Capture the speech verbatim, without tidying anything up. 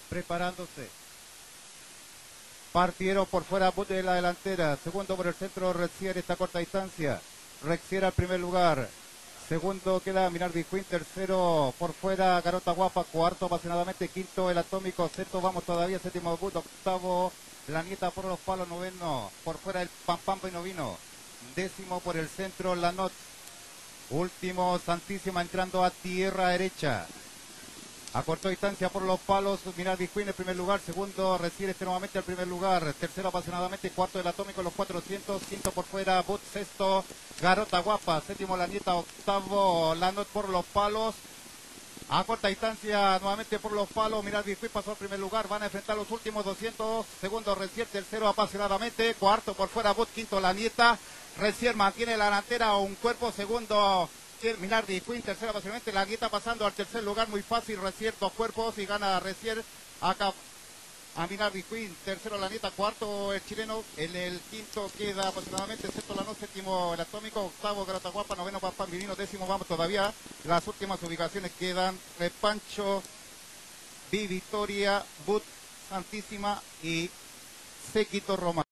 preparándose. Partieron por fuera But de la delantera. Segundo por el centro Rexier, esta corta distancia. Rexier al primer lugar. Segundo queda Minardi Queen. Tercero por fuera Garota Guapa. Cuarto apasionadamente. Quinto el Atómico. Sexto vamos todavía. Séptimo But. Octavo la Nieta por los palos. Noveno por fuera el Pam Pam y Novino. Décimo por el centro la Not. Último Santísima entrando a tierra derecha. A corta distancia por los palos, Minardi Queen en primer lugar, segundo Recibe nuevamente al primer lugar, tercero apasionadamente, cuarto el Atómico en los cuatrocientos, quinto por fuera, But, sexto, Garota Guapa, séptimo la Nieta, octavo Lanot por los palos. A corta distancia, nuevamente por los palos, Minardi Queen pasó al primer lugar, van a enfrentar los últimos doscientos, segundo Recibe, tercero apasionadamente, cuarto por fuera, But, quinto la Nieta, Recibe mantiene la delantera, un cuerpo, segundo Minardi Queen, tercero apasionadamente, la Nieta pasando al tercer lugar, muy fácil, Recibe dos cuerpos y gana Recibe acá a Minardi Queen, tercero la Nieta, cuarto el chileno, en el quinto queda aproximadamente, sexto la No, séptimo el Atómico, octavo Garota Guapa, noveno Papán Divino, décimo vamos todavía, las últimas ubicaciones quedan Repancho, Vi Victoria, But, Santísima y Séquito Roma.